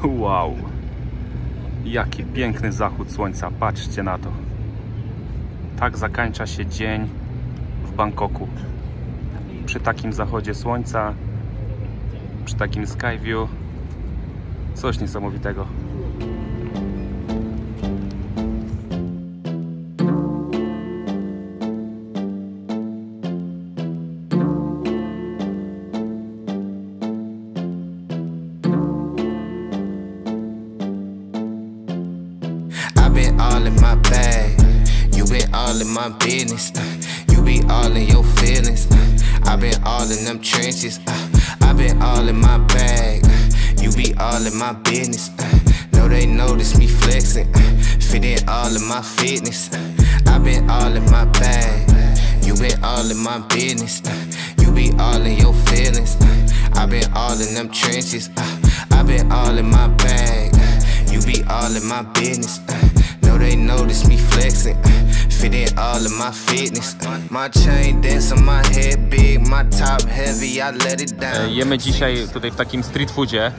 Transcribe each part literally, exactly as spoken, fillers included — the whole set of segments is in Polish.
Wow, jaki piękny zachód słońca, patrzcie na to. Tak zakończa się dzień w Bangkoku. Przy takim zachodzie słońca, przy takim skyview, coś niesamowitego. All in my bag, you been all in my business. Uh, you be all in your feelings. Uh, I been all in them trenches. Uh, I been all in my bag. Uh, you be all in my business. Uh, know they notice me flexing. Uh, fit in all in my fitness. Uh, I been all in my bag. Uh, you been all in my business. Uh, you be all in your feelings. Uh, I been all in them trenches. Uh, I been all in my bag. Uh, you be all in my business. Uh, Know they notice me flexing, fit in all of my fitness. My chain dance on my head big, my top heavy, I let it down. Jemy dzisiaj tutaj w takim street foodzie.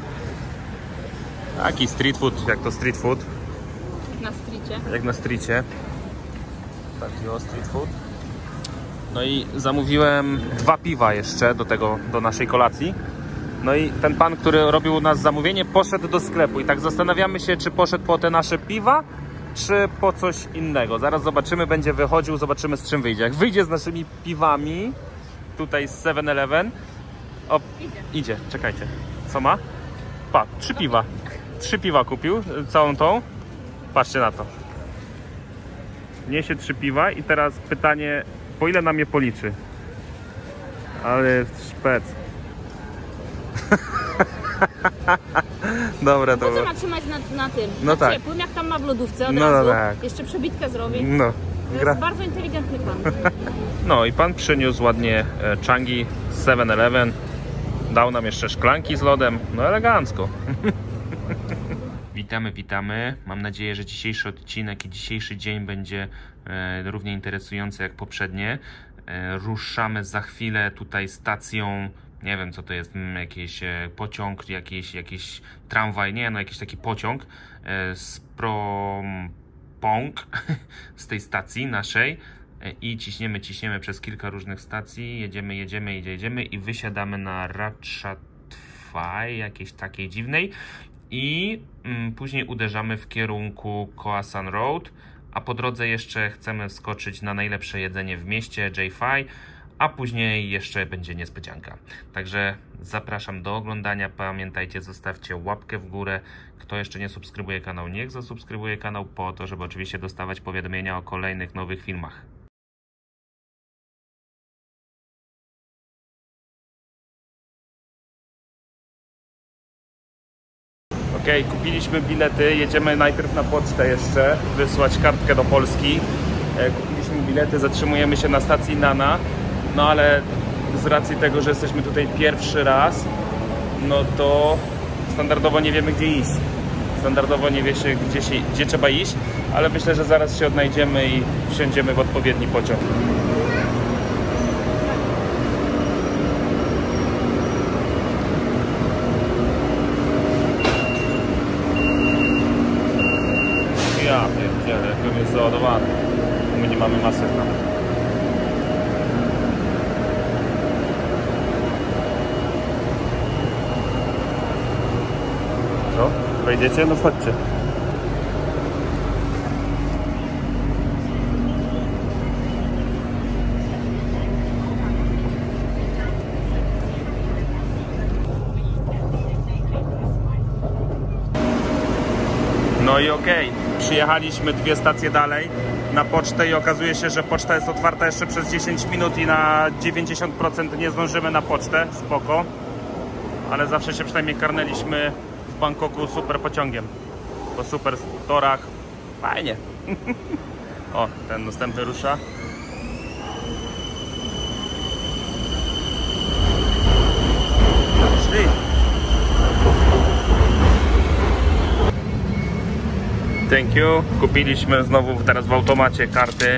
Taki street food, jak to street food? Na streetie. Jak na streetie. Taki o street food. No i zamówiłem dwa piwa jeszcze do tego, do naszej kolacji. No i ten pan, który robił u nas zamówienie, poszedł do sklepu i tak zastanawiamy się, czy poszedł po te nasze piwa, czy po coś innego. Zaraz zobaczymy, będzie wychodził, zobaczymy, z czym wyjdzie. Jak wyjdzie z naszymi piwami, tutaj z seven eleven, o, idzie. idzie, czekajcie, co ma? Pa, trzy piwa, trzy piwa kupił, całą tą, patrzcie na to. Niesie trzy piwa i teraz pytanie, po ile nam je policzy? Ale szpec. Dobra, to... Po co ma trzymać na, na tym? No na tak. ciepłym, jak tam ma w lodówce od no razu. Tak. Jeszcze przebitkę zrobi. No. To Gra... jest bardzo inteligentny pan. No i pan przyniósł ładnie changi z seven eleven. Dał nam jeszcze szklanki z lodem. No elegancko. Witamy, witamy. Mam nadzieję, że dzisiejszy odcinek i dzisiejszy dzień będzie e, równie interesujący jak poprzednie. E, ruszamy za chwilę tutaj stacją. Nie wiem, co to jest, jakiś pociąg, jakiś, jakiś tramwaj, nie, no jakiś taki pociąg z Prompong, z tej stacji naszej i ciśniemy, ciśniemy przez kilka różnych stacji, jedziemy, jedziemy, jedziemy i wysiadamy na Ratchathai, jakiejś takiej dziwnej i mm, później uderzamy w kierunku Khoa San Road, a po drodze jeszcze chcemy wskoczyć na najlepsze jedzenie w mieście, J F I, a później jeszcze będzie niespodzianka. Także zapraszam do oglądania. Pamiętajcie, zostawcie łapkę w górę. Kto jeszcze nie subskrybuje kanał, niech zasubskrybuje kanał po to, żeby oczywiście dostawać powiadomienia o kolejnych nowych filmach. Ok, kupiliśmy bilety. Jedziemy najpierw na pocztę jeszcze, wysłać kartkę do Polski. Kupiliśmy bilety, zatrzymujemy się na stacji Nana. No ale z racji tego, że jesteśmy tutaj pierwszy raz, no to standardowo nie wiemy, gdzie iść. Standardowo nie wie się, gdzie, się, gdzie trzeba iść, ale myślę, że zaraz się odnajdziemy i wsiądziemy w odpowiedni pociąg. Ja pierdzielę, jak jest załadowany. My nie mamy masek tam. Co? Wejdziecie? No wchodźcie. No i okej, okay. Przyjechaliśmy dwie stacje dalej na pocztę i okazuje się, że poczta jest otwarta jeszcze przez dziesięć minut i na dziewięćdziesiąt procent nie zdążymy na pocztę, spoko. Ale zawsze się przynajmniej karnęliśmy w Bangkoku super pociągiem. Po super torach. Fajnie. O, ten następny rusza. Szli. Thank you. Kupiliśmy znowu teraz w automacie karty.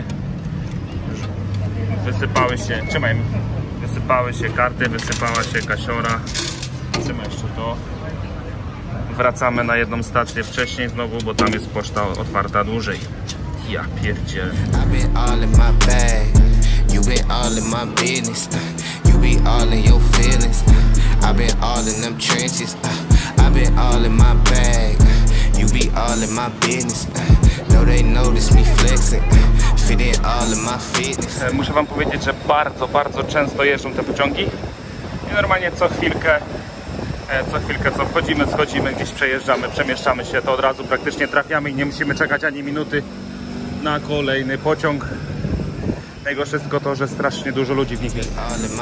Wysypały się, trzymaj, wysypały się karty, wysypała się kasiora. Trzymaj jeszcze to. wracamy na jedną stację wcześniej znowu, bo tam jest poczta otwarta dłużej. Ja pierdzielę. I've been all in my bag. You been all in my business. You be all in your feelings. I've been all in them trenches. I've been all in my bag. You be all in my business. No, they notice me flexing. Fit in all in my fitness. Muszę wam powiedzieć, że bardzo, bardzo często jeżdżą te pociągi i normalnie co chwilkę, co chwilkę co wchodzimy, schodzimy, gdzieś przejeżdżamy, przemieszczamy się, to od razu praktycznie trafiamy i nie musimy czekać ani minuty na kolejny pociąg. Najgorsze jest tylko to, że strasznie dużo ludzi w nich jest.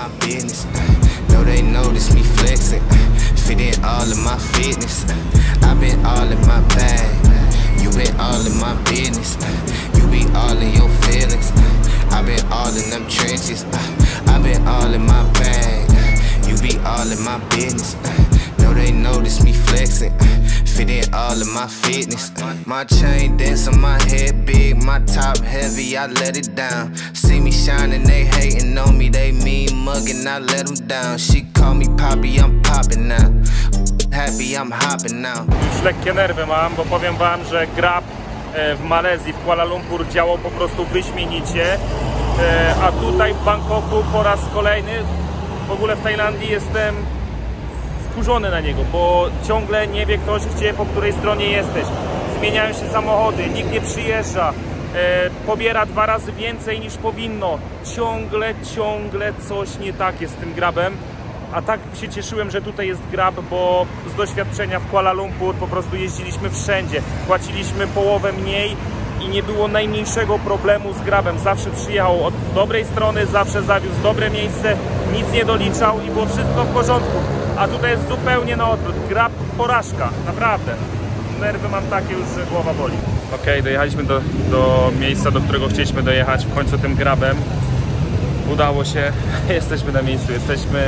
No, they notice me flexing. Fit in all in my fitness. I've been all in my bag. You been all in my business. You be all in your feelings. I've been all in them trenches. I've been all in my bag. You be all in my business. No, they notice me flexing. Fit in all of my fitness. My chain dance on my head big. My top heavy, I let it down. See me shining, they hating on me. They mean mugging, I let them down. She call me Poppy, I'm popping now. Happy, I'm hopping now. Już lekkie nerwy mam, bo powiem wam, że Grab w Malezji, w Kuala Lumpur działał po prostu wyśmienicie. A tutaj w Bangkoku po raz kolejny, w ogóle w Tajlandii jestem wkurzony na niego, bo ciągle nie wie ktoś, gdzie, po której stronie jesteś. Zmieniają się samochody, nikt nie przyjeżdża, e, pobiera dwa razy więcej niż powinno. Ciągle, ciągle coś nie tak jest z tym Grabem. A tak się cieszyłem, że tutaj jest Grab, bo z doświadczenia w Kuala Lumpur po prostu jeździliśmy wszędzie. Płaciliśmy połowę mniej i nie było najmniejszego problemu z Grabem. Zawsze przyjechał od dobrej strony, zawsze zawiózł dobre miejsce, nic nie doliczał i było wszystko w porządku. A tutaj jest zupełnie na odwrót. Grab porażka, naprawdę. Nerwy mam takie już, że głowa boli. Ok, dojechaliśmy do, do miejsca, do którego chcieliśmy dojechać w końcu tym Grabem. Udało się, jesteśmy na miejscu, jesteśmy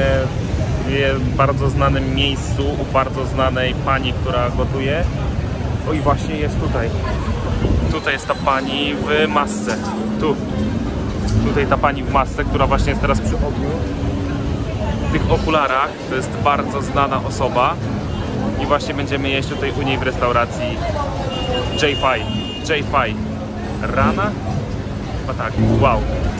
w bardzo znanym miejscu, u bardzo znanej pani, która gotuje. O i właśnie jest tutaj. Tutaj jest ta pani w masce. Tu. Tutaj ta pani w masce, która właśnie jest teraz przy ogniu. W tych okularach. To jest bardzo znana osoba. I właśnie będziemy jeść tutaj u niej w restauracji J pięć. J pięć. Rana? Chyba tak. Wow.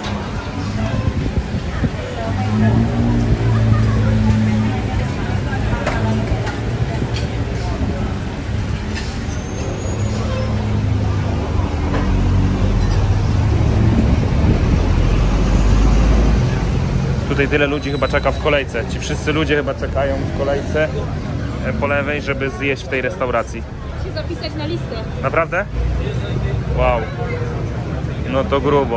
Tutaj tyle ludzi chyba czeka w kolejce. Ci wszyscy ludzie chyba czekają w kolejce po lewej, żeby zjeść w tej restauracji. Się zapisać na listę. Naprawdę? Wow. No to grubo.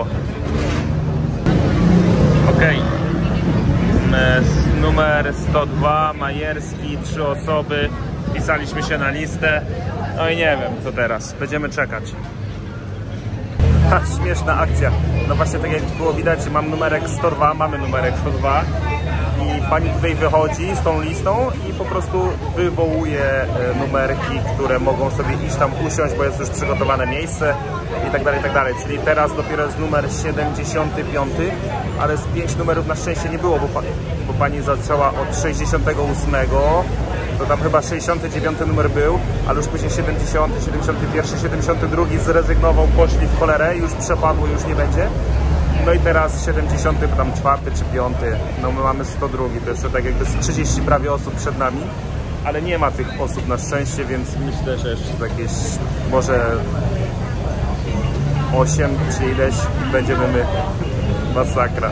Okej. Okay. Numer sto dwa, Majerski, trzy osoby. Wpisaliśmy się na listę. No i nie wiem, co teraz. Będziemy czekać. Ha, śmieszna akcja. No właśnie tak jak było widać, mam numerek sto dwa, mamy numerek sto dwa i pani tutaj wychodzi z tą listą i po prostu wywołuje numerki, które mogą sobie iść tam usiąść, bo jest już przygotowane miejsce i tak dalej, i tak dalej. Czyli teraz dopiero jest numer siedemdziesiąty piąty, ale z pięć numerów na szczęście nie było, bo pani, bo pani zaczęła od sześćdziesiątego ósmego. To tam chyba sześćdziesiąty dziewiąty numer był, ale już później siedemdziesiąty, siedemdziesiąty pierwszy, siedemdziesiąty drugi zrezygnował, poszli w cholerę, już przepadło, już nie będzie. No i teraz siedemdziesiąty, tam czwarty czy piąty, no my mamy sto dwa, to jeszcze tak jakby trzydzieści prawie osób przed nami, ale nie ma tych osób na szczęście, więc myślę, że jeszcze jakieś może osiem czy ileś będziemy my. Masakra.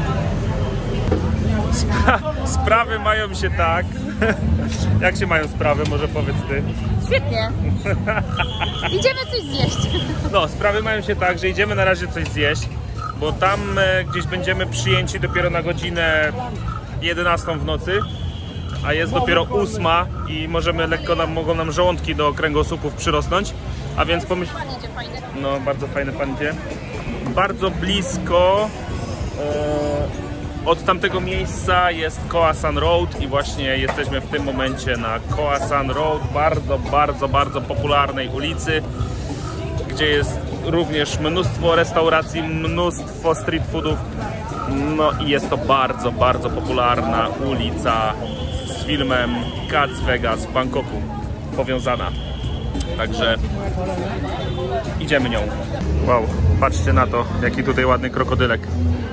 Spra sprawy mają się tak. Jak się mają sprawy? Może powiedz ty. Świetnie. Idziemy coś zjeść. No, sprawy mają się tak, że idziemy na razie coś zjeść, bo tam e, gdzieś będziemy przyjęci dopiero na godzinę jedenastą w nocy, a jest dopiero ósma i możemy lekko nam, mogą nam żołądki do kręgosłupów przyrosnąć, a więc pomyśl... Pan idzie fajny. No, bardzo fajny pan idzie. Bardzo blisko e, od tamtego miejsca jest Khoa San Road i właśnie jesteśmy w tym momencie na Khoa San Road, bardzo, bardzo, bardzo popularnej ulicy, gdzie jest również mnóstwo restauracji, mnóstwo street foodów. No i jest to bardzo, bardzo popularna ulica z filmem Cats Vegas w Bangkoku. powiązana. Także idziemy nią. Wow, patrzcie na to, jaki tutaj ładny krokodylek.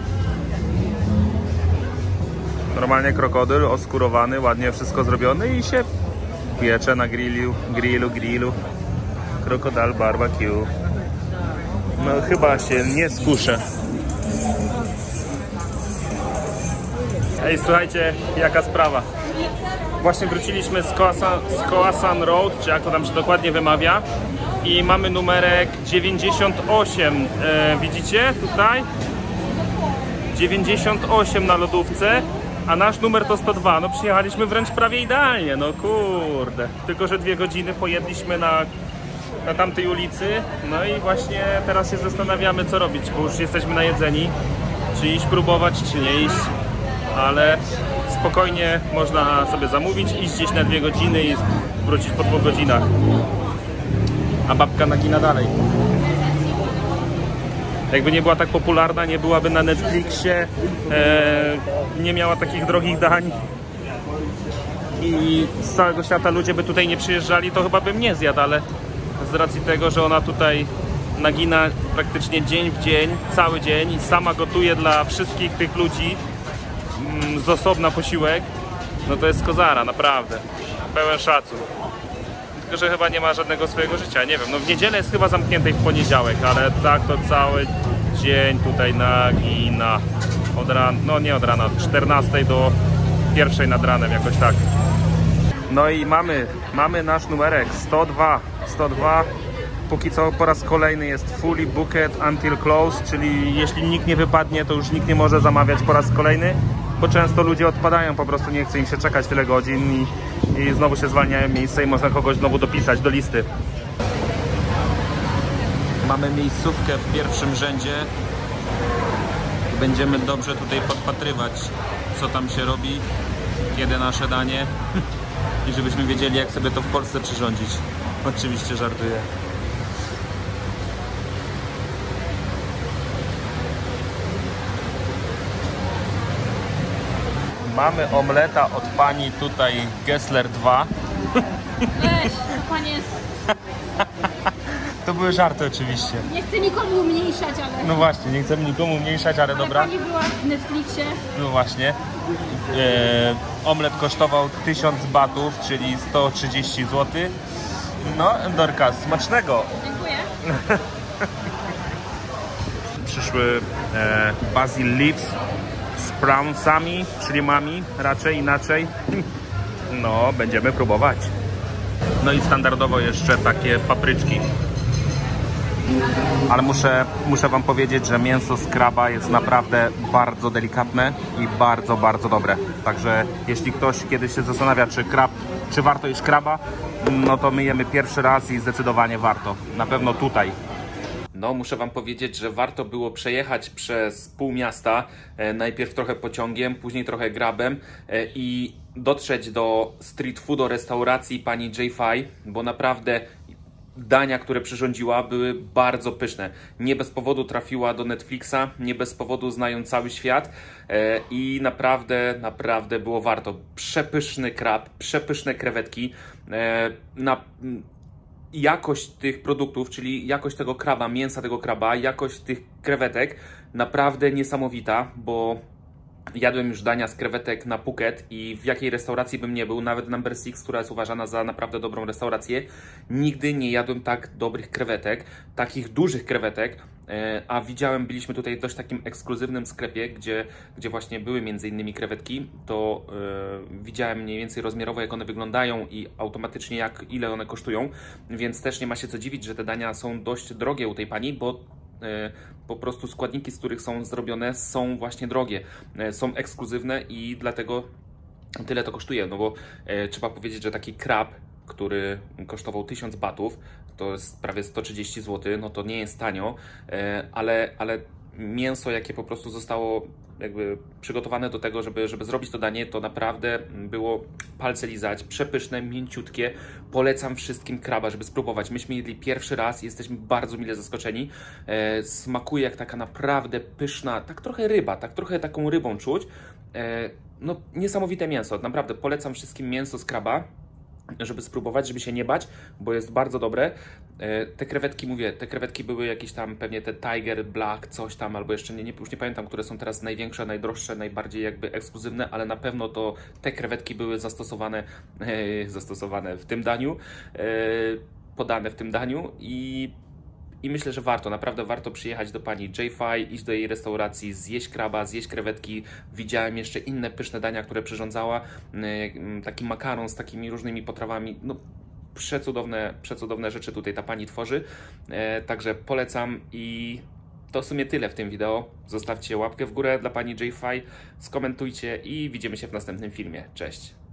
Normalnie krokodyl oskurowany, ładnie wszystko zrobione i się piecze na grillu, grillu, grillu. Krokodil barbecue. No chyba się nie skuszę. Ej, słuchajcie, jaka sprawa. Właśnie wróciliśmy z Khoasan, z Khoasan Road, czy jak to tam się dokładnie wymawia. I mamy numerek dziewięćdziesiąt osiem. E, widzicie tutaj? dziewięćdziesiąt osiem na lodówce, a nasz numer to sto dwa. No przyjechaliśmy wręcz prawie idealnie, no kurde. Tylko że dwie godziny pojedliśmy na, na tamtej ulicy. No i właśnie teraz się zastanawiamy, co robić, bo już jesteśmy najedzeni. Czy iść próbować, czy nie iść. Ale spokojnie można sobie zamówić, iść gdzieś na dwie godziny i wrócić po dwóch godzinach. A babka nagina dalej. Jakby nie była tak popularna, nie byłaby na Netflixie, e, nie miała takich drogich dań i z całego świata ludzie by tutaj nie przyjeżdżali, to chyba bym nie zjadł, ale z racji tego, że ona tutaj nagina praktycznie dzień w dzień, cały dzień i sama gotuje dla wszystkich tych ludzi mm, z osobna posiłek, no to jest kozara, naprawdę. Pełen szacun. Tylko że chyba nie ma żadnego swojego życia, nie wiem, no w niedzielę jest chyba zamknięte i w poniedziałek, ale tak to cały dzień tutaj nagina od rana, no nie od rana, od czternastej do pierwszej nad ranem, jakoś tak. No i mamy, mamy nasz numerek sto dwa, sto dwa, póki co po raz kolejny jest fully booked until close, czyli jeśli nikt nie wypadnie, to już nikt nie może zamawiać po raz kolejny, bo często ludzie odpadają, po prostu nie chce im się czekać tyle godzin i, i znowu się zwalniają miejsce i można kogoś znowu dopisać do listy. Mamy miejscówkę w pierwszym rzędzie. Będziemy dobrze tutaj podpatrywać, co tam się robi, kiedy nasze danie i żebyśmy wiedzieli, jak sobie to w Polsce przyrządzić. Oczywiście żartuję. Mamy omleta od pani tutaj Gessler dwa. Weź, panie. To były żarty oczywiście. Nie chcę nikomu umniejszać, ale... No właśnie, nie chcemy nikomu umniejszać, ale, ale dobra. pani była w Netflixie. No właśnie. E, omlet kosztował tysiąc batów, czyli sto trzydzieści złotych. No, Dorka, smacznego. Dziękuję. Przyszły e, basil leaves z prawnsami, shrimpami, raczej inaczej. No, będziemy próbować. No i standardowo jeszcze takie papryczki. Ale muszę, muszę wam powiedzieć, że mięso z kraba jest naprawdę bardzo delikatne i bardzo, bardzo dobre. Także jeśli ktoś kiedyś się zastanawia, czy krab, czy warto jeść kraba, no to my jemy pierwszy raz i zdecydowanie warto. Na pewno tutaj. No, muszę wam powiedzieć, że warto było przejechać przez pół miasta, e, najpierw trochę pociągiem, później trochę grabem e, i dotrzeć do street foodu restauracji pani J pięć, bo naprawdę dania, które przyrządziła, były bardzo pyszne. Nie bez powodu trafiła do Netflixa, nie bez powodu znają cały świat e, i naprawdę, naprawdę było warto. Przepyszny krab, przepyszne krewetki, e, na... jakość tych produktów, czyli jakość tego kraba, mięsa tego kraba, jakość tych krewetek naprawdę niesamowita, bo jadłem już dania z krewetek na Phuket i w jakiej restauracji bym nie był, nawet Number Six, która jest uważana za naprawdę dobrą restaurację, nigdy nie jadłem tak dobrych krewetek, takich dużych krewetek, a widziałem, byliśmy tutaj w dość takim ekskluzywnym sklepie, gdzie, gdzie właśnie były między innymi krewetki, to yy, widziałem mniej więcej rozmiarowo, jak one wyglądają i automatycznie jak, ile one kosztują, więc też nie ma się co dziwić, że te dania są dość drogie u tej pani, bo po prostu składniki, z których są zrobione, są właśnie drogie, są ekskluzywne i dlatego tyle to kosztuje, no bo e, trzeba powiedzieć, że taki krab, który kosztował tysiąc batów, to jest prawie sto trzydzieści złotych, no to nie jest tanio, e, ale, ale mięso, jakie po prostu zostało jakby przygotowane do tego, żeby, żeby zrobić to danie, to naprawdę było palce lizać, przepyszne, mięciutkie. Polecam wszystkim kraba, żeby spróbować. Myśmy jedli pierwszy raz i jesteśmy bardzo mile zaskoczeni. E, smakuje jak taka naprawdę pyszna, tak trochę ryba, tak trochę taką rybą czuć. E, no niesamowite mięso, naprawdę polecam wszystkim mięso z kraba. żeby spróbować, żeby się nie bać, bo jest bardzo dobre. Te krewetki, mówię, te krewetki były jakieś tam, pewnie te Tiger Black, coś tam, albo jeszcze nie, nie, już nie pamiętam, które są teraz największe, najdroższe, najbardziej jakby ekskluzywne, ale na pewno to te krewetki były zastosowane, e, zastosowane w tym daniu, e, podane w tym daniu i I myślę, że warto, naprawdę warto przyjechać do pani J-Fi, iść do jej restauracji, zjeść kraba, zjeść krewetki. Widziałem jeszcze inne pyszne dania, które przyrządzała. Taki makaron z takimi różnymi potrawami. No, przecudowne, przecudowne rzeczy tutaj ta pani tworzy. Także polecam i to w sumie tyle w tym wideo. Zostawcie łapkę w górę dla pani J-Fi, skomentujcie i widzimy się w następnym filmie. Cześć!